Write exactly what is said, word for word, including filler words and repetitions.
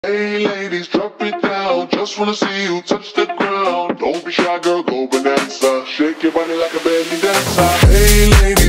Hey ladies, drop it down. Just wanna see you touch the ground. Don't be shy, girl, go bonanza. Shake your body like a belly dancer. Hey ladies.